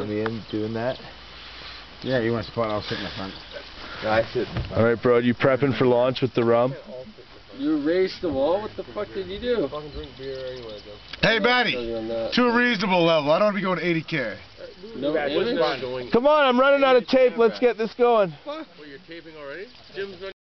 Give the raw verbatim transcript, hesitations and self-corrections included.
want me in doing that? Yeah, you want to spot? I'll sit in the front. No, I sit in the front. All right, bro. You prepping for launch with the rum? You raced the wall? What the fuck did you do? Fucking drink beer anyway, though. Hey, Matty, to a reasonable level. I don't want to be going eighty K. No image? Come on, I'm running out of tape. Let's get this going. Well, you're taping already? Jim's running.